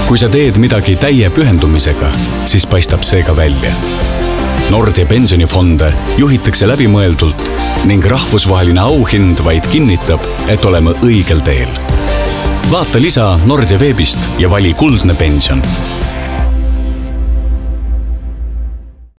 Kui sa teed midagi täie pühendumisega, siis paistab see ka välja. Nordea pensionifonde juhitakse läbimõeldult ning rahvusvaheline auhind vaid kinnitab, et oleme õigel teel. Vaata lisa Nordea veebist ja vali kuldne pension.